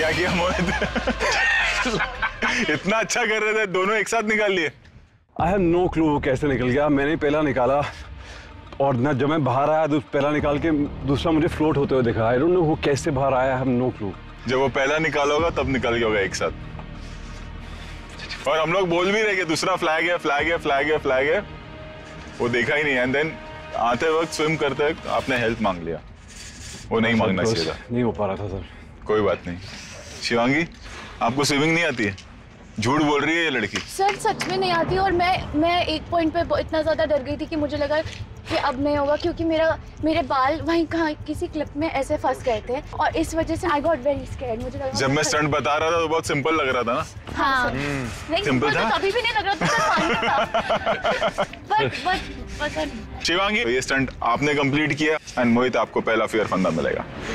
क्या किया मोहित? इतना अच्छा कर रहे थे, दोनों एक साथ निकाल लिए। आई हैव नो क्लू वो कैसे निकल गया। मैंने पहला निकाला और न जब मैं बाहर आया तो पहला निकाल के दूसरा मुझे फ्लोट होते हुए दिखा। आई डोंट नो वो कैसे बाहर आया। I have no clue. जब वो पहला निकाला होगा तब निकल गया होगा एक साथ। और हम लोग बोल भी रहे कि दूसरा फ्लैग है, फ्लैग है, फ्लैग है, फ्लैग है, वो देखा ही नहीं। एंड देन आते वक्त स्विम करते वक्त आपने हेल्प मांग लिया, वो नहीं मांगना चाहिए था। नहीं हो पा रहा था सर। कोई बात नहीं। शिवांगी, आपको स्विमिंग नहीं आती है? झूठ बोल रही है ये लड़की। सर सच में नहीं आती। और मैं एक पॉइंट पे इतना ज्यादा डर गई थी कि मुझे लगा कि अब नहीं होगा, क्योंकि मेरे बाल वहीं कहाँ किसी क्लिप में ऐसे फंस गए थे और इस वजह से आई गॉट वेरी स्कैर्ड। मुझे लगा जब मैं स्टंट बता रहा था तो बहुत सिंपल लग रहा था ना। हाँ नहीं, सिंपल था। तो कभी भी नहीं लग रहा था। बट शिवांगी, ये स्टंट आपने कंप्लीट किया एंड मोहित आपको पहला फेयर फंदा मिलेगा।